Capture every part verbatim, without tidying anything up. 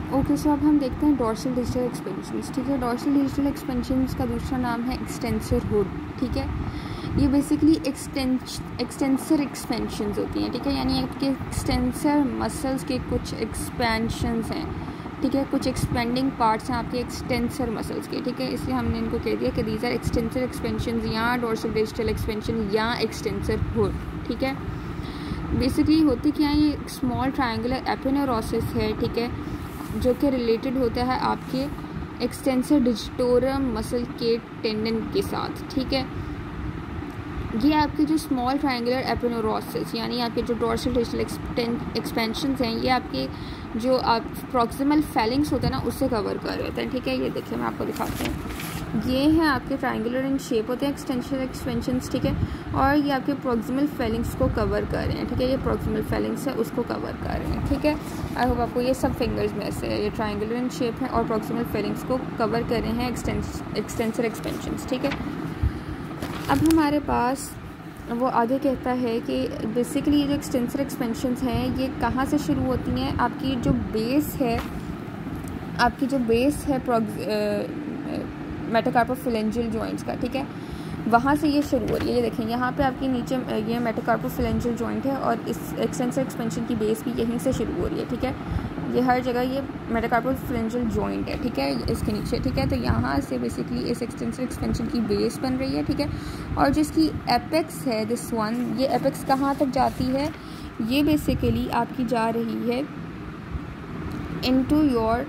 Okay so अब हम देखते हैं डॉर्सल डिजिटल एक्सपेंशंस। ठीक है, डॉर्सल डिजिटल एक्सपेंशंस का दूसरा नाम है एक्सटेंसर हुड। ठीक है, ये बेसिकली एक्सटेंसर एक्सपेंशंस होती हैं। ठीक है, यानी आपके एक्सटेंसर मसल्स के कुछ एक्सपेंशंस हैं। ठीक है, कुछ एक्सपेंडिंग पार्ट्स हैं आपके एक्सटेंसर मसल्स के। ठीक है, इसलिए हमने इनको कह दिया कि दीज आर एक्सटेंसर एक्सपेंशंस या डॉर्सल डिजिटल एक्सपेंशन या एक्सटेंसर हुड। ठीक है, बेसिकली होती क्या है, ये स्मॉल ट्रायंगुलर एपिनेरोसिस है। ठीक है, जो कि रिलेटेड होता है आपके एक्सटेंसर डिजिटोरम मसल के टेंडन के साथ। ठीक है, ये आपके जो स्मॉल ट्रायंगुलर एपिनेरोसिस यानी आपके जो डॉर्सल डिजिटल एक्सपेंशंस हैं, ये आपके जो आप प्रॉक्सिमल फेलिंग्स होते हैं ना, उससे कवर कर रहे होते हैं। ठीक है, ये देखिए मैं आपको दिखाती हूँ। ये हैं आपके ट्रायंगुलर इन शेप होते हैं एक्सटेंसर एक्सपेंशंस। ठीक है, और ये आपके प्रॉक्सिमल फेलिंग्स को कवर कर रहे हैं। ठीक है, ये प्रॉक्सिमल फेलिंग्स है उसको कवर कर रहे हैं। ठीक है, आई होप आपको ये सब फिंगर्स में से ये ट्रायंगुलर इन शेप है और प्रॉक्सिमल फेलिंग्स को कवर कर रहे हैं एक्सटेंसर एक्सपेंशंस। ठीक है, अब हमारे पास वो आगे कहता है कि बेसिकली ये जो एक्सटेंसर एक्सपेंशंस हैं ये कहाँ से शुरू होती हैं। आपकी जो बेस है आपकी जो बेस है मेटाकार्पोफिलेंजियल जॉइंट्स का। ठीक है, वहाँ से ये शुरू हो रही है। ये देखें यहाँ पे आपकी नीचे ये मेटाकार्पोफिलेंजियल जॉइंट है और इस एक्सटेंसर एक्सपेंशन की बेस भी यहीं से शुरू हो रही है। ठीक है, ये हर जगह ये मेटाकार्पोफिलेंजियल जॉइंट है। ठीक है, इसके नीचे। ठीक है, तो यहाँ से बेसिकली इस एक्सटेंसर एक्सपेंशन की बेस बन रही है। ठीक है, और जिसकी एपेक्स है दिस वन, ये एपेक्स कहाँ तक जाती है, ये बेसिकली आपकी जा रही है into your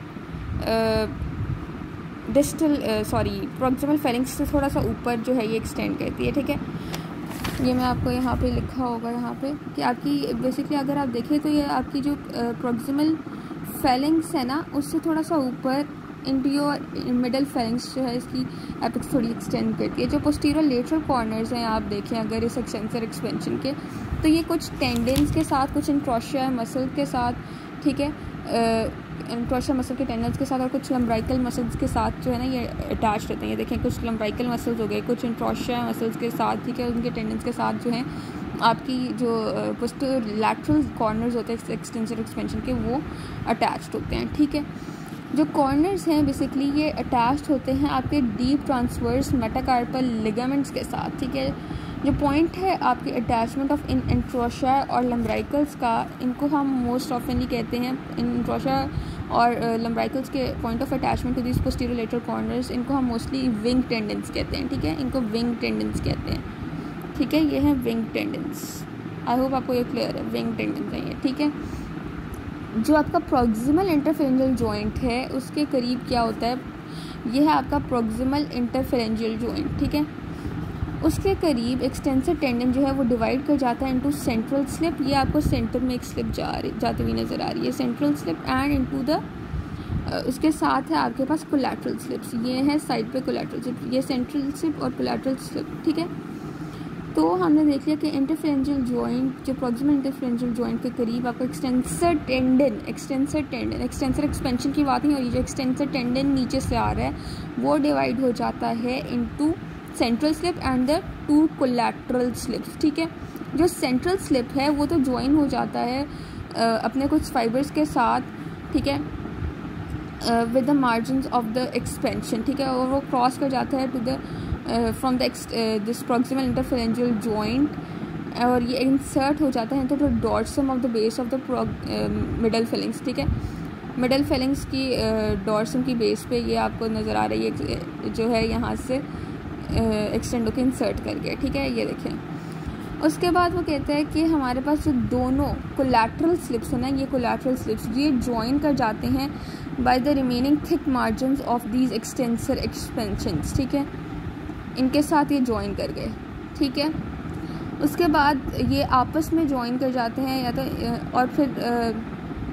distal sorry proximal phalanges से थोड़ा सा ऊपर जो है ये एक्सटेंड करती है। ठीक है, ये मैं आपको यहाँ पे लिखा होगा यहाँ पे कि आपकी बेसिकली अगर आप देखें तो ये आपकी जो प्रॉक्सिमल फेलिंग्स है ना, उससे थोड़ा सा ऊपर इनटू योर मिडल फेलिंग्स जो है इसकी एपेक्स थोड़ी एक्सटेंड करती है। जो पोस्टीरियर लेटरल कॉर्नर्स हैं आप देखें अगर इस एक्सटेंसर एक्सपेंशन के, तो ये कुछ टेंडेंस के साथ, कुछ इंट्रोशिया मसल के साथ, ठीक है, इंट्रोशिया मसल के टेंडेंस के साथ और कुछ लम्ब्राइकल मसल्स के साथ जो है ना ये अटैच रहते हैं। ये देखें कुछ लम्ब्राइकल मसल्स हो गए, कुछ इंट्रोशिया मसल्स के साथ, ठीक है, उनके टेंडेंस के साथ जो हैं आपकी जो पोस्टीरियर लैटरल कॉर्नर्स होते हैं एक्सटेंसर एक्सपेंशन के, वो अटैच्ड होते हैं। ठीक है, जो कॉर्नर्स हैं बेसिकली ये अटैच्ड होते हैं आपके डीप ट्रांसवर्स मेटाकार्पल लिगामेंट्स के साथ। ठीक है, जो पॉइंट है आपके अटैचमेंट ऑफ इन इंट्रोशिया और लम्ब्राइकल्स का, इनको हम मोस्ट ऑफनली कहते हैं इन इंट्रोशिया और लम्ब्राइकल्स के point of attachment to this posterior lateral corners, इनको हम मोस्टली विंग टेंडेंस कहते हैं। ठीक है, इनको विंग टेंडेंस कहते हैं। ठीक है, ये है विंग टेंडेंस। आई होप आपको ये क्लियर है, विंग टेंडेंस है ये। ठीक है, जो आपका प्रॉक्सिमल इंटरफेरेंजियल जॉइंट है उसके करीब क्या होता है, ये है आपका प्रॉक्सिमल इंटरफेरेंजियल जॉइंट। ठीक है, उसके करीब एक्सटेंसर टेंडन जो है वो डिवाइड कर जाता है इनटू सेंट्रल स्लिप। ये आपको सेंटर में एक स्लिप जा रही जाती हुई नज़र आ रही है, central slip, and into the उसके साथ है आपके पास कोलैटरल स्लिप्स। ये है साइड पे कोलैटरल स्लिप, ये सेंट्रल स्लिप और कोलैटरल स्लिप। ठीक है, तो हमने देख लिया कि इंटरफेरेंजियल जॉइंट, जो प्रॉक्सिमल इंटरफेरेंजियल जॉइंट के करीब आपको extensor tendon extensor tendon extensor expansion की बात नहीं हो रही, जो एक्सटेंसर टेंडन नीचे से आ रहा है वो डिवाइड हो जाता है into central slip and the two collateral slips. ठीक है, जो सेंट्रल स्लिप है वो तो ज्वाइन हो जाता है आ, अपने कुछ फाइबर्स के साथ, ठीक है, with the margins of the expansion. ठीक है, और वो क्रॉस कर जाता है to the from the this proximal interphalangeal joint, और ये इंसर्ट हो जाता है तो the dorsum of the base of the middle phalanges. ठीक है, मिडल फेलिंग्स की डॉर्सम की बेस पे ये आपको नज़र आ रही है जो है यहाँ से एक्सटेंड होकर इंसर्ट करके। ठीक है, ये देखें। उसके बाद वो कहते हैं कि हमारे पास जो दोनों कोलैटरल स्लिप्स हैं ना, ये कोलैटरल स्लिप्स ये ज्वाइन कर जाते हैं by the remaining thick margins of these extensor expansions. ठीक है, इनके साथ ये ज्वाइन कर गए। ठीक है, उसके बाद ये आपस में ज्वाइन कर जाते हैं या तो और फिर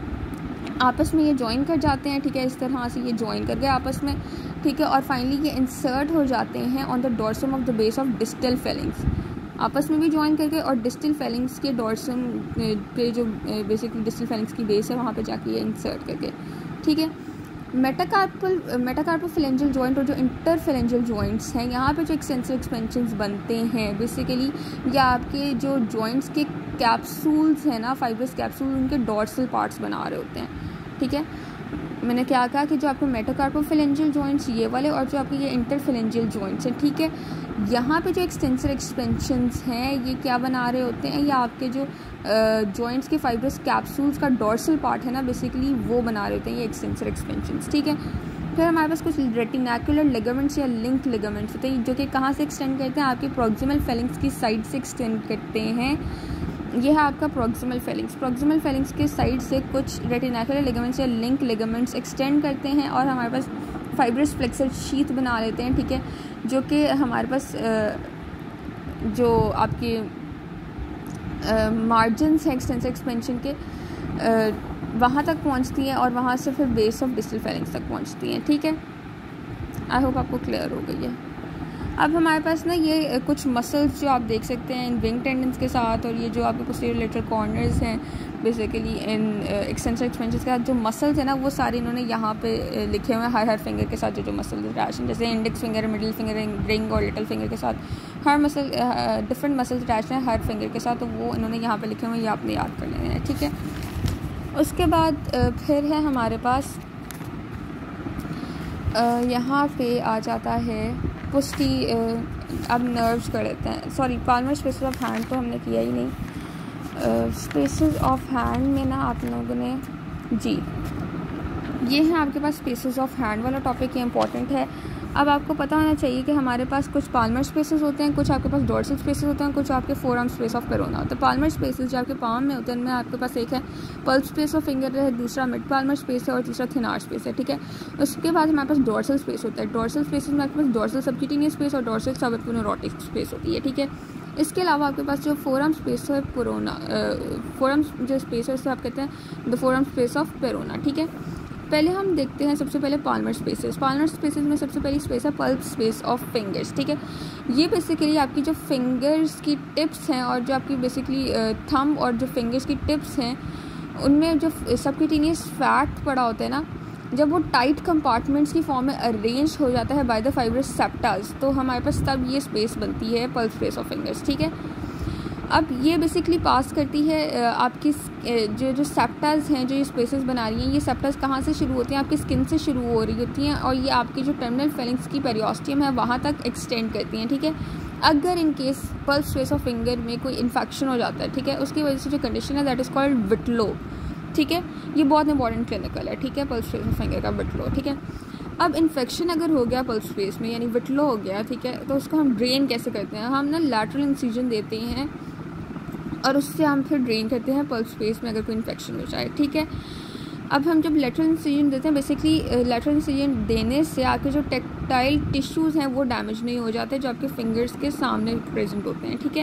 आपस में ये ज्वाइन कर जाते हैं। ठीक है, इस तरह से ये ज्वाइन कर गए आपस में। ठीक है, और फाइनली ये इंसर्ट हो जाते हैं on the dorsum of the base of distal phalanges. आपस में भी ज्वाइन करके और डिस्टल फेलिंग्स के डॉर्सम पे जो बेसिकली डिस्टल फेलिंग्स की बेस है वहाँ पे जाके ये इंसर्ट करके। ठीक है, मेटाकार्पल मेटाकार्पोफिलेंजियल जॉइंट और जो इंटरफेरेंजियल जॉइंट्स हैं, यहाँ पे जो एक्सटेंसर एक्सपेंशंस बनते हैं बेसिकली या आपके जो जॉइंट्स के कैप्सूल्स हैं ना, फाइब्रस कैप्सूल, उनके डॉर्सल पार्ट्स बना रहे होते हैं। ठीक है, मैंने क्या कहा कि जो आपके मेटाकार्पोफिलेंजियल जॉइंट्स ये वाले और जो आपके ये इंटरफिलेंजियल जॉइंट्स हैं, ठीक है, यहाँ पे जो एक्सटेंसर एक्सपेंशंस हैं ये क्या बना रहे होते हैं, या आपके जो जॉइंट्स के फाइब्रस कैप्सूल्स का डोर्सल पार्ट है ना बेसिकली वो बना रहे होते हैं ये एक्सटेंसर एक्सपेंशंस, ठीक है। फिर हमारे पास कुछ रेटिनाकुलर लिगामेंट्स या लिंक लिगामेंट्स होते हैं जो कि कहाँ से एक्सटेंड करते हैं, आपके प्रॉक्सिमल फेलिंग्स की साइड से एक्सटेंड करते हैं। ये है आपका प्रॉक्सिमल फेलिंग्स। प्रॉक्सिमल फेलिंग्स के साइड से कुछ रेटिनाकुलर लिगामेंट्स या लिंक लिगामेंट्स एक्सटेंड करते हैं और हमारे पास फाइब्रस फ्लेक्सर शीथ बना लेते हैं, ठीक है, जो कि हमारे पास जो आपके मार्जिन्स हैं एक्सटेंसर एक्सपेंशन के वहाँ तक पहुँचती हैं और वहाँ से फिर बेस ऑफ डिस्टल फेलिंग्स तक पहुँचती हैं, ठीक है। आई होप आपको क्लियर हो गई है। अब हमारे पास ना ये कुछ मसल्स जो आप देख सकते हैं इन विंग टेंडन्स के साथ, और ये जो आपके पोस्टीरियर लेटरल कॉर्नर्स हैं बेसिकली इन एक्सटेंसर एक्सपेंशन के साथ जो मसल्स हैं ना वो सारे इन्होंने यहाँ पे लिखे हुए हैं हर हर फिंगर के साथ जो जो मसल अटैच हैं, जैसे index finger, middle finger, ring और लिटिल फिंगर के साथ हर मसल डिफरेंट मसल्स अटैच हैं हर फिंगर के साथ, तो वो इन्होंने यहाँ पर लिखे हुए हैं, ये आपने याद कर लेने हैं, ठीक है। उसके बाद फिर है हमारे पास यहाँ पे आ जाता है पुष्टि, अब नर्व्स कर लेते हैं, sorry palmar spaces of hand तो हमने किया ही नहीं। स्पेसेस ऑफ हैंड में ना आप लोगों ने जी ये है आपके पास स्पेसेस ऑफ हैंड वाला टॉपिक, ये इंपॉर्टेंट है। अब आपको पता होना चाहिए कि हमारे पास कुछ पाल्मर स्पेसेस होते हैं, कुछ आपके पास डोर्सल स्पेसेस होते हैं, कुछ आपके forearm space of Parona होता है। पाल्मर स्पेसेस जो आपके पाम में होते हैं उनमें आपके पास एक है पल्प स्पेस ऑफ फिंगर है, दूसरा मिड पाल्मर स्पेस है और तीसरा थिनार स्पेस है, ठीक है। उसके बाद हमारे पास डोर्सल स्पेस होता है। डोर्सल स्पेसेस में आपके पास डोर्सल सबक्यूटेनियस स्पेस और डोर्सल सबएपिन्यूरोटिक स्पेस होती है, ठीक है। इसके अलावा आपके पास जो फोर आर्म स्पेस है पेरोना, फोर आर्म जो स्पेस है उससे आप कहते हैं the forearm space of Parona, ठीक है। पहले हम देखते हैं सबसे पहले पाल्मर स्पेसेस। पाल्मर स्पेसेस में सबसे पहली स्पेस है पल्प स्पेस ऑफ फिंगर्स, ठीक है। ये बेसिकली आपकी जो फिंगर्स की टिप्स हैं और जो आपकी बेसिकली थंब और जो फिंगर्स की टिप्स हैं उनमें जो सबक्यूटेनियस फैट पड़ा होता है ना, जब वो टाइट कंपार्टमेंट्स की फॉर्म में अरेंज हो जाता है बाय द फाइब्रस सेप्टास, तो हमारे पास तब ये स्पेस बनती है पल्प स्पेस ऑफ फिंगर्स, ठीक है। अब ये बेसिकली पास करती है आपकी जो जो सेप्टास हैं, जो ये स्पेसेस बना रही हैं, ये सेप्टास कहाँ से शुरू होती हैं, आपकी स्किन से शुरू हो रही होती हैं और ये आपकी जो टर्मिनल फेलिंग्स की पेरियोस्टियम है वहाँ तक एक्सटेंड करती हैं, ठीक है। अगर in case pulp space of finger में कोई इन्फेक्शन हो जाता है, ठीक है, उसकी वजह से जो कंडीशन है दैट इज़ कॉल्ड विटलो, ठीक है। ये बहुत इंपॉर्टेंट क्लिनिकल है, ठीक है, पल्प स्पेस ऑफ फिंगर का विटलो, ठीक है। अब इन्फेक्शन अगर हो गया पल्प स्पेस में यानी विटलो हो गया, ठीक है, तो उसको हम ड्रेन कैसे करते हैं, हम ना लैटरल इंसिजन देते हैं और उससे हम फिर ड्रेन करते हैं पल्प स्पेस में अगर कोई इन्फेक्शन हो जाए, ठीक है। अब हम जब लेटरल इंसिजन देते हैं बेसिकली लेटरल इंसिजन देने से आपके जो टेक्टाइल टिश्यूज़ हैं वो डैमेज नहीं हो जाते जो आपके फिंगर्स के सामने प्रेजेंट होते हैं, ठीक है।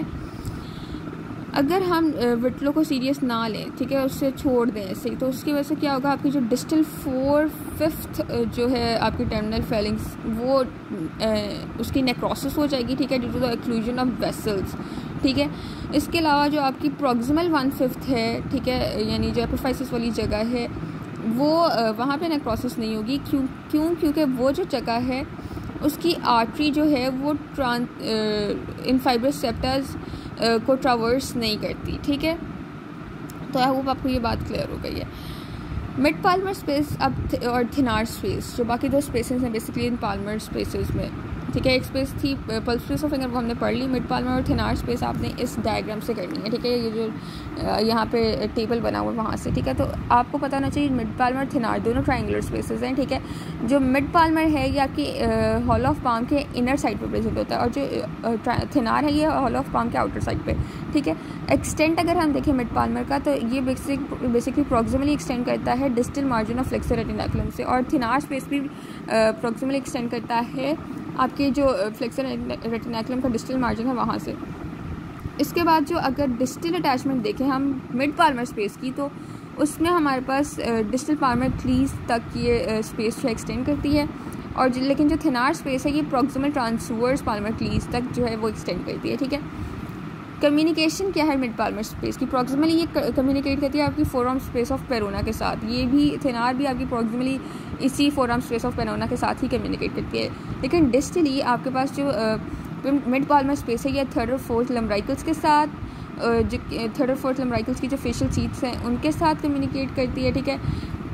अगर हम विटलो को सीरियस ना लें, ठीक है, उससे छोड़ दें ऐसे ही, तो उसकी वजह से क्या होगा, आपकी जो डिस्टल फोर फिफ्थ जो है आपकी टर्मिनल फेलिंग्स वो ए, उसकी नेक्रोसिस हो जाएगी, ठीक है, due to the occlusion of vessels, ठीक है। इसके अलावा जो आपकी प्रॉक्सिमल वन फिफ्थ है, ठीक है, यानी जो एपिफाइसिस वाली जगह है वो वहाँ पे नेक्रोसिस नहीं होगी, क्यों क्यों क्योंकि वो जो जगह है उसकी आर्टरी जो है वो ट्रांस इन फाइब्रस सेप्टास को ट्रावर्स नहीं करती, ठीक है। तो आई होप आपको ये बात क्लियर हो गई है। मिड पाल्मर स्पेस अब और थिनार स्पेस, जो बाकी दो स्पेसेस हैं बेसिकली इन पाल्मर स्पेसेस में, ठीक है। एक स्पेस थी पल्प स्पेस ऑफ फिंगर वो हमने पढ़ ली, मिड पाल्मर और थिनार स्पेस आपने इस डायग्राम से करनी है, ठीक है। ये जो यहाँ पे टेबल बना हुआ है वहाँ से, ठीक है। तो आपको पता होना चाहिए मिड पाल्मर थिनार दोनों ट्रायंगुलर स्पेसेस हैं, ठीक है। जो मिड पाल्मर है ये आपकी हॉल ऑफ पाम के इनर साइड पे प्रेजेंट होता है और जो थिनार है ये हॉल ऑफ पाम के आउटर साइड पे, ठीक है। एक्सटेंट अगर हम देखें मिड पाल्मर का तो ये बेसिक बेसिकली प्रॉक्सिमली एक्सटेंड करता है distal margin of flexor retinaculum से, और थिनार स्पेस भी प्रॉक्सिमली एक्सटेंड करता है आपके जो फ्लेक्सर रेटिनाकुलम का डिस्टल मार्जिन है वहाँ से। इसके बाद जो अगर डिस्टल अटैचमेंट देखें हम मिड पाल्मर स्पेस की, तो उसमें हमारे पास डिस्टल पाल्मर क्लीज तक ये स्पेस जो एक्सटेंड करती है, और लेकिन जो थिनार स्पेस है ये प्रॉक्सिमल ट्रांसवर्स पाल्मर क्लीज तक जो है वो एक्सटेंड करती है, ठीक है। कम्युनिकेशन क्या है मिड पाल्मर स्पेस की, प्रॉक्सिमली ये कम्युनिकेट करती है आपकी forearm space of Parona के साथ, ये भी थिनार भी आपकी प्रॉक्सिमली इसी forearm space of Parona के साथ ही कम्युनिकेट करती है। लेकिन डिस्टली आपके पास जो मिड पाल्मर स्पेस है ये थर्ड और फोर्थ लम्ब्राइकल्स के साथ, जो थर्ड और फोर्थ लम्ब्राइकल्स की जो फेशियल सीट्स हैं उनके साथ कम्युनिकेट करती है, ठीक है।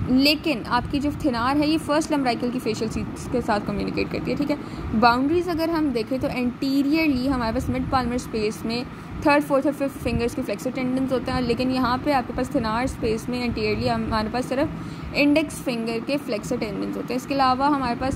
लेकिन आपकी जो थिनार है ये फर्स्ट लम्बराइकल की फेशियल सीट्स के साथ कम्युनिकेट करती है, ठीक है। बाउंड्रीज अगर हम देखें तो एंटीरियरली हमारे पास मिड पाल्मर स्पेस में थर्ड फोर्थ और फिफ्थ फिंगर्स के फ्लेक्सर टेंडन्स होते हैं, लेकिन यहाँ पे आपके पास थिनार स्पेस में एंटीरियरली हमारे पास सिर्फ इंडेक्स फिंगर के फ्लेक्सर टेंडन्स होते हैं। इसके अलावा हमारे पास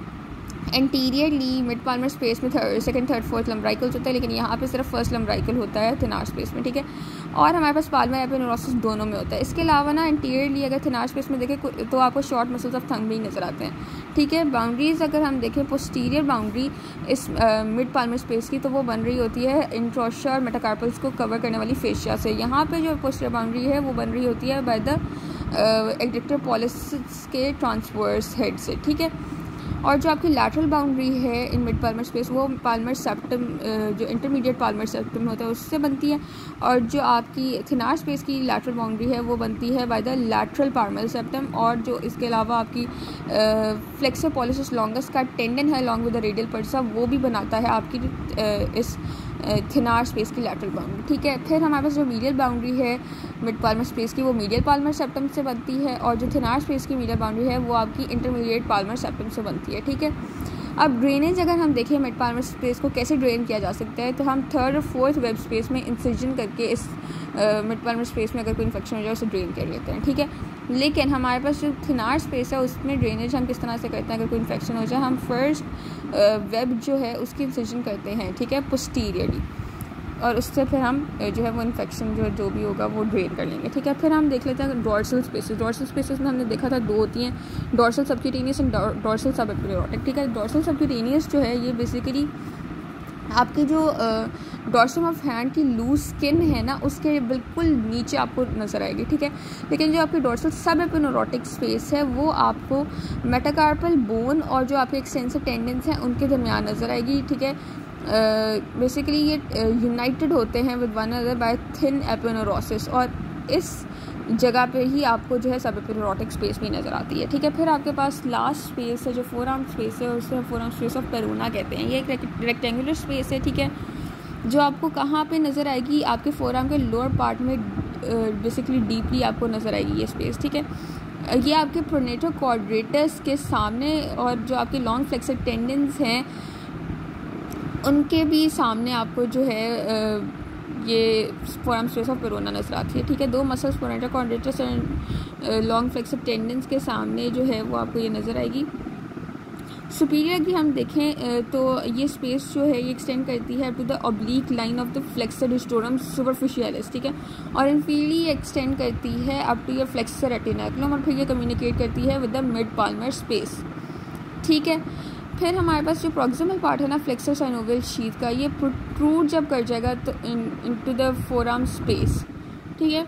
एंटीरियरली मिड पाल्मर स्पेस में third second third fourth lumbricals होता है, लेकिन यहाँ पे सिर्फ फर्स्ट लम्बराइकल होता है थिनार स्पेस में, ठीक है। और हमारे पास पाल्मर एपिनेरोसिस दोनों में होता है। इसके अलावा ना एंटीरियरली अगर थिनार स्पेस में देखें तो आपको शॉर्ट मसल्स ऑफ थंब भी नज़र आते हैं, ठीक है। बाउंड्रीज अगर हम देखें पोस्टीरियर बाउंड्री इस मिड पाल्मर स्पेस की, तो वो बन रही होती है इंट्रोशा और मेटाकार्पल्स को कवर करने वाली फेशिया से। यहाँ पे जो पोस्टीरियर बाउंड्री है वो बन रही होती है बाय द एडक्टर पॉलिसिस के ट्रांसवर्स हेड से, ठीक है। और जो आपकी लैटरल बाउंड्री है इन मिड पाल्मर स्पेस वो पाल्मर सेप्टम जो इंटरमीडिएट पाल्मर सेप्टम होता है उससे बनती है, और जो आपकी थिनार स्पेस की लैटरल बाउंड्री है वो बनती है by the lateral palmar septum. और जो इसके अलावा आपकी फ्लेक्सर पॉलिसिस लॉन्गस का टेंडन है along with the radial bursa, वो भी बनाता है आपकी uh, इस थिनार स्पेस की लैटरल बाउंड्री, ठीक है। फिर हमारे पास जो मीडियल बाउंड्री है मिड पाल्मर स्पेस की वो मीडियल पाल्मर सेप्टम से बनती है, और जो थिनार स्पेस की मीडियल बाउंड्री है वो आपकी इंटरमीडिएट पाल्मर सेप्टम से बनती है, ठीक है। अब ड्रेनेज अगर हम देखें मिड पाल्मर स्पेस को कैसे ड्रेन किया जा सकता है, तो हम थर्ड और फोर्थ वेब स्पेस में इंसिजन करके इस मिड पाल्मर स्पेस में अगर कोई इन्फेक्शन हो जाए उसे ड्रेन कर लेते हैं, ठीक है। लेकिन हमारे पास जो थिनार स्पेस है उसमें ड्रेनेज हम किस तरह से करते हैं, अगर कोई इन्फेक्शन हो जाए हम फर्स्ट वेब जो है उसकी इंसिजन करते हैं, ठीक है, पोस्टीरियरली, और उससे फिर हम जो है वो इन्फेक्शन जो जो भी होगा वो ड्रेन कर लेंगे, ठीक है। फिर हम देख लेते हैं डॉर्सल स्पेसेस। डॉर्सल स्पेसेस में हमने देखा था दो होती हैं, डॉर्सल सबक्यूटेनियस एंड डॉर्सल सब एपिनेरोटिक, ठीक है। डॉर्सल सबक्यूटेनियस जो है ये बेसिकली आपकी जो डॉर्सम ऑफ हैंड की लूज स्किन है ना उसके बिल्कुल नीचे आपको नज़र आएगी, ठीक है। लेकिन जो आपकी डॉर्सल सब एपिनेरोटिक स्पेस है वो आपको मेटाकार्पल बोन और जो आपके एक्सटेंसिव टेंडन्स हैं उनके दरमियान नज़र आएगी, ठीक है। बेसिकली uh, ये यूनाइटेड uh, होते हैं with one other by thin aponeurosis, और इस जगह पे ही आपको जो है सब एपिनेरोटिक स्पेस भी नज़र आती है, ठीक है। फिर आपके पास लास्ट स्पेस है जो फोर आर्म स्पेस है, उसे forearm space of Parona कहते हैं। ये एक रेक्टेंगुलर स्पेस है, ठीक है, जो आपको कहाँ पे नज़र आएगी, आपके फोर आर्म के लोअर पार्ट में बेसिकली uh, डीपली आपको नज़र आएगी ये स्पेस, ठीक है। ये आपके प्रोनेटो क्वाड्रेटस के सामने और जो आपके लॉन्ग फ्लेक्सर टेंडन्स हैं उनके भी सामने आपको जो है ये फोराम स्पेस ऑफ पेरोना नजर आती है, ठीक है। दो muscles pronator quadratus and long flexor tendons के सामने जो है वो आपको ये नज़र आएगी। सुपीरियर की हम देखें तो ये स्पेस जो है ये एक्सटेंड करती है to the oblique line of the flexor digitorum superficialis, ठीक है, और इनफीली एक्सटेंड करती है up to your flexor retinaculum, और फिर ये कम्युनिकेट करती है with the mid palmar space, ठीक है। फिर हमारे पास जो प्रॉक्सिमल पार्ट है ना फ्लेक्सर साइनोवियल शीथ का, ये प्रोट्रूड जब कर जाएगा तो into the forearm space, ठीक है।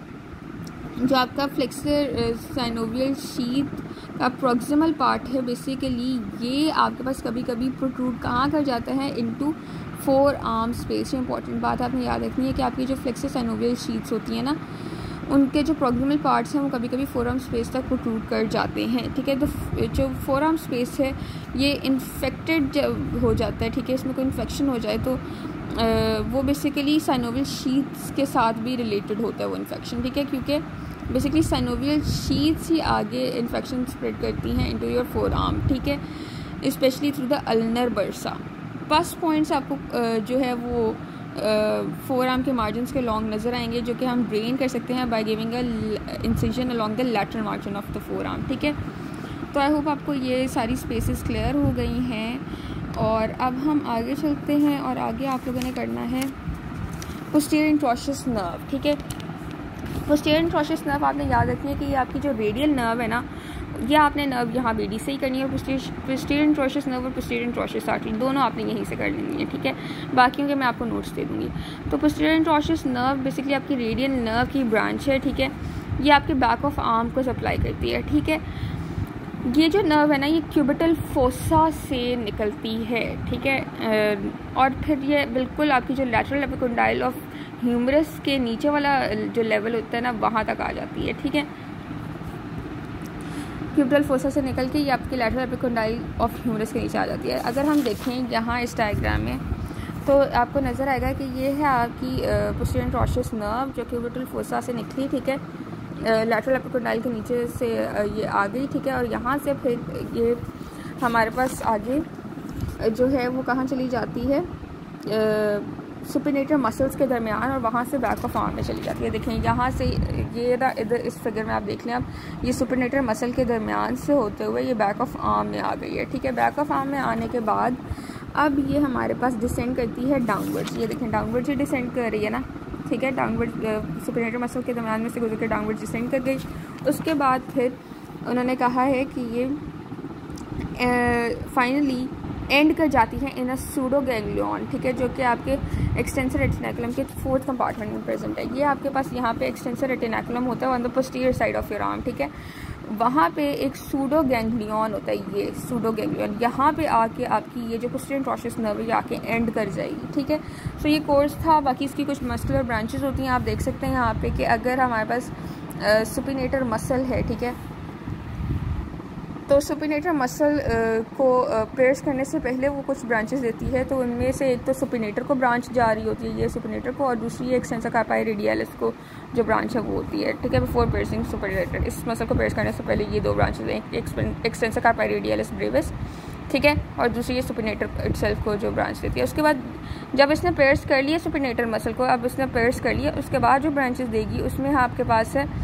जो आपका फ्लेक्सर साइनोवियल शीथ का प्रॉक्सिमल पार्ट है बेसिकली ये आपके पास कभी कभी प्रोट्रूड कहाँ कर जाता है इनटू फोर आर्म स्पेस। ये इंपॉर्टेंट बात आपने याद रखनी है कि आपकी जो फ्लेक्सर साइनोवियल शीथ्स होती हैं ना उनके जो प्रॉक्सिमल पार्ट्स हैं वो कभी कभी फोर आर्म स्पेस तक प्रोट्रूड कर जाते हैं, ठीक है। तो जो फोर आर्म स्पेस है ये इन्फेक्टेड जब हो जाता है, ठीक है, इसमें कोई इन्फेक्शन हो जाए तो वो बेसिकली साइनोवियल शीथ्स के साथ भी रिलेटेड होता है वो इन्फेक्शन, ठीक है, क्योंकि बेसिकली साइनोवियल शीथ्स ही आगे इन्फेक्शन स्प्रेड करती हैं इनटू योर फोर आर्म, ठीक है, specially through the ulnar bursa. First points आपको जो है वो फोर आर्म के मार्जिन के लॉन्ग नज़र आएंगे जो कि हम ड्रेन कर सकते हैं by giving a incision along the lateral margin of the forearm, ठीक है। तो आई होप आपको ये सारी स्पेसेस क्लियर हो गई हैं, और अब हम आगे चलते हैं और आगे आप लोगों ने करना है पोस्टीरियर इंट्रोशियस नर्व, ठीक है। पोस्टीरियर इंट्रोशियस नर्व आपने याद रखनी है कि ये आपकी जो रेडियल नर्व है ना ये आपने नर्व यहाँ बीडी से ही करनी है, और पोस्टीरियर इंट्रोशियस नर्व और पोस्टीरियर इंट्रोशियस आर्टरी दोनों आपने यहीं से कर लेनी है, ठीक है। बाकियों के मैं आपको नोट्स दे दूँगी। तो पोस्टीरियर इंट्रोशियस नर्व बेसिकली आपकी रेडियल नर्व की ब्रांच है, ठीक है, ये आपके बैक ऑफ आर्म को सप्लाई करती है, ठीक है। ये जो नर्व है ना ये क्यूबिटल फोसा से निकलती है, ठीक है, और फिर ये बिल्कुल आपकी जो लैटरल एपिकोंडाइल ऑफ ह्यूमरस के नीचे वाला जो लेवल होता है ना वहाँ तक आ जाती है, ठीक है। क्यूबिटल फोसा से निकल के ये आपकी लैटरल एपिकोंडाइल ऑफ ह्यूमरस के नीचे आ जाती है। अगर हम देखें यहाँ इस डायग्राम में तो आपको नज़र आएगा कि ये है आपकी पोस्टीरियर इंट्रोशियस नर्व जो क्यूबिटल फोसा से निकली, ठीक है, लैटरल एपिकोंडाइल के नीचे से ये आ गई, ठीक है। और यहाँ से फिर ये हमारे पास आगे जो है वो कहाँ चली जाती है, सुपिनेटर मसल्स के दरमियान, और वहाँ से बैक ऑफ आर्म में चली जाती है। देखें यहाँ से ये ना इधर इस फिगर में आप देख लें, अब ये सुपिनेटर मसल के दरमियान से होते हुए ये बैक ऑफ आर्म में आ गई है, ठीक है। बैक ऑफ आर्म में आने के बाद अब ये हमारे पास डिसेंड करती है डाउनवर्ड्स। ये देखें डाउनवर्ड्स ही डिसेंड कर रही है ना, ठीक है। डाउनवर्ड सुपिनेटर मसल के दरमियान में से गुजर के डाउनवर्ड डिसेंड कर गई। उसके बाद फिर उन्होंने कहा है कि ये फाइनली एंड कर जाती है इन अ सूडो गैंग्लियन, ठीक है, जो कि आपके एक्सटेंसर रेटिनाकुलम के फोर्थ कंपार्टमेंट में प्रेजेंट है। ये आपके पास यहाँ पे एक्सटेंसर रेटिनाकुलम होता है on the posterior side of your arm, ठीक है। वहाँ पे एक सूडो गैंग्लियन होता है, ये सूडो गैंग्लियन यहाँ पे आके आपकी ये जो पोस्टीरियर इंट्रोशियस नर्व ये आके एंड कर जाएगी, ठीक है। सो ये कोर्स था। बाकी इसकी कुछ मस्कुलर ब्रांचेस होती हैं, आप देख सकते हैं यहाँ पे कि अगर हमारे पास सुपिनेटर मसल है, ठीक है, तो सुपिनेटर मसल को प्रेस करने से पहले वो कुछ ब्रांचेस देती है। तो उनमें से एक तो सुपिनेटर को ब्रांच जा रही होती है, ये सुपिनेटर को, और दूसरी एक्सटेंसर कार्पाई रेडियलिस को जो ब्रांच है वो होती है, ठीक है, बिफोर प्रेसिंग सुपिनेटर। इस मसल को प्रेस करने से पहले ये दो ब्रांचेस हैं, एक एक्सटेंसर कार्पाई रेडियलिस ब्रेविस, ठीक है, और दूसरी ये सुपिनेटर इटसेल्फ को जो ब्रांच देती है। उसके बाद जब इसने प्रेस कर लिया सुपिनेटर मसल को, अब इसने प्रेस कर लिया, उसके बाद जो ब्रांचेस देगी उसमें आपके पास है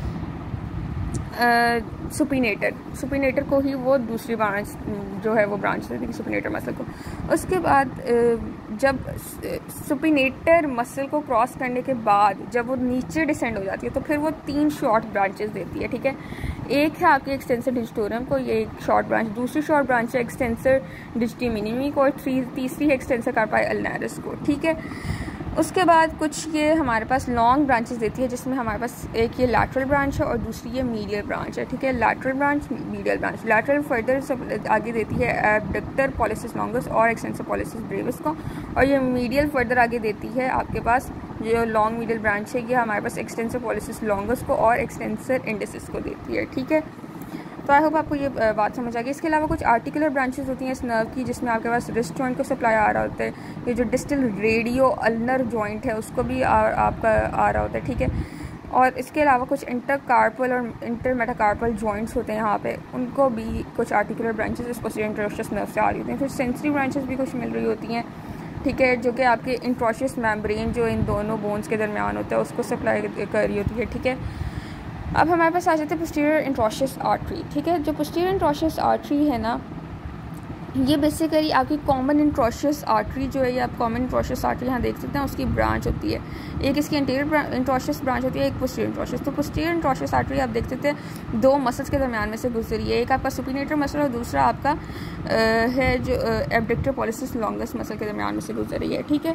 सुपिनेटर सुपिनेटर को ही वो दूसरी ब्रांच जो है वो ब्रांच देती है सुपिनेटर मसल को। उसके बाद जब सुपिनेटर मसल को क्रॉस करने के बाद जब वो नीचे डिसेंड हो जाती है तो फिर वो तीन शॉर्ट ब्रांचेस देती है, ठीक है। एक है आपके एक्सटेंसर डिजिटोरियम को, ये एक शॉर्ट ब्रांच, दूसरी शॉर्ट ब्रांच है एक्सटेंसर डिजिटी मिनिमी को, और तीसरी है एक्सटेंसर कार्पाई अल्नारिस को, ठीक है। उसके बाद कुछ ये हमारे पास लॉन्ग ब्रांचेस देती है, जिसमें हमारे पास एक ये लैटरल ब्रांच है और दूसरी ये मीडियल ब्रांच है, ठीक है। Lateral branch, medial branch. Lateral further सब आगे देती है एबडक्टर पॉलिसिस लॉन्गस और एक्सटेंसर पॉलिसिस ब्रेविस को, और ये मीडियल फर्दर आगे देती है आपके पास जो लॉन्ग मीडियल ब्रांच है ये हमारे पास एक्सटेंसर पॉलिसिस लॉन्गस को और एक्सटेंसर इंडिसिस को देती है, ठीक है। तो आई होप आपको ये बात समझ आ गई। इसके अलावा कुछ आर्टिकुलर ब्रांचेस होती हैं इस नर्व की, जिसमें आपके पास रिस्ट जॉइंट को सप्लाई आ रहा होता है, ये जो डिस्टल रेडियो अल्नर जॉइंट है उसको भी आ, आपका आ रहा होता है, ठीक है। और इसके अलावा कुछ इंटरकार्पल और इंटरमेटाकार्पल जॉइंट्स होते हैं यहाँ पे, उनको भी कुछ आर्टिकुलर ब्रांचेस इस पोस्टीरियर इंट्रोशियस नर्व से आ रही होती हैं। फिर सेंसरी ब्रांचेस भी कुछ मिल रही होती हैं, ठीक है, जो कि आपके इंट्रोशियस मेम्ब्रेन जो इन दोनों बोन्स के दरमियान होता है उसको सप्लाई कर रही होती है, ठीक है। अब हमारे पास आ जाते हैं पोस्टीरियर इंट्रोशियस आर्टरी, ठीक है। जो पोस्टीरियर इंट्रोशियस आर्टरी है ना, ये बेसिकली आपकी कॉमन इंट्रोशियस आर्टरी जो है, ये आप कॉमन इंट्रोशियस आर्टरी यहाँ देख सकते हैं, उसकी ब्रांच होती है। एक इसकी इंटीरियर इंट्रोशियस ब्रांच होती है, एक पोस्टीरियर इंट्रोशियस। तो पोस्टीरियर इंट्रोशियस आर्टरी आप देख सकते हैं दो मसल्स के दरमियान में से गुजरी है, एक आपका सुपिनेटर मसल और दूसरा आपका आ, है जो एबडक्टर पॉलिसिस लॉन्गस मसल के दरमियान में से गुजर रही है, ठीक है।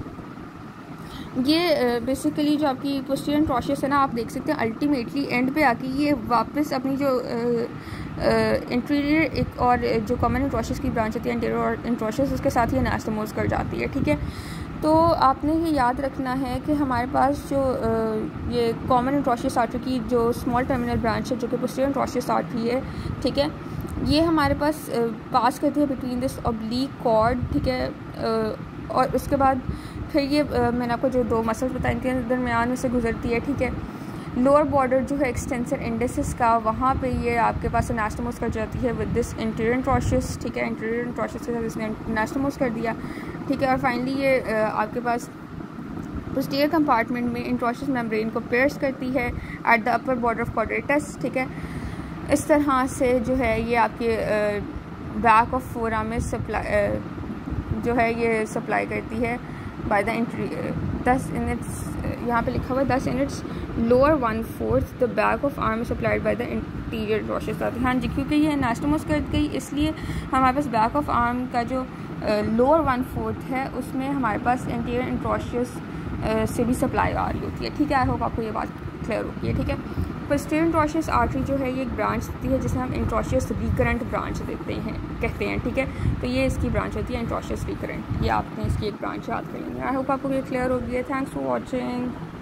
ये बेसिकली जो आपकी पोस्टीरियर इंट्रोशियस है ना, आप देख सकते हैं अल्टीमेटली एंड पे आके ये वापस अपनी जो इंटीरियर एक और जो कॉमन इंट्रोशियस की ब्रांच होती है इंटीरियर इंट्रोशियस, उसके साथ ही एनास्टोमोस कर जाती है, ठीक है। तो आपने ये याद रखना है कि हमारे पास जो ये कॉमन इंट्रोशियस आर्टरी की जो स्मॉल टर्मिनल ब्रांच है जो कि पोस्टीरियर इंट्रोशियस आर्टरी है, ठीक है, ये हमारे पास पास करती है बिटवीन दिस ऑब्लीक कॉर्ड, ठीक है। और उसके बाद फिर ये मैंने आपको जो दो मसल्स बताए इनके दरमियान में से गुजरती है, ठीक है। लोअर बॉर्डर जो है एक्सटेंसर इंडिसिस का, वहाँ पे ये आपके पास एनास्टोमोस कर जाती है विद दिस इंटीरियर इंट्रोशियस, ठीक है। इंटीरियर इंट्रोशियस के साथ इसने एनास्टोमोस कर दिया, ठीक है। और फाइनली ये आपके पास पोस्टीरियर कंपार्टमेंट में इंट्रोशियस मेम्ब्रेन को पियर्स करती है at the upper border of quadratus, ठीक है। इस तरह से जो है ये आपके बैक ऑफ फोरआर्म में सप्लाई जो है ये सप्लाई करती है बाय द दस यूनिट्स, यहाँ पे लिखा हुआ है दस units lower one fourth the back of arm supplied by the anterior interosseous. हाँ जी, क्योंकि ये एनास्टोमोस कर गई इसलिए हमारे पास बैक ऑफ आर्म का जो लोअर वन फोर्थ है उसमें हमारे पास इंटीरियर इंट्रोशियस से भी सप्लाई आ रही होती है, ठीक है। आई होप आपको ये बात क्लियर होगी है, ठीक है। पोस्टीरियर इंट्रोशियस आर्टरी जो है ये एक ब्रांच होती है जिसे हम इंट्रोशियस रिकरेंट ब्रांच देते हैं कहते हैं, ठीक है। तो ये इसकी ब्रांच होती है इंट्रोशियस रिकरेंट, ये आपने इसकी एक ब्रांच याद कर लेंगे। आई होप आपको ये क्लियर हो गई है। Thanks for watching.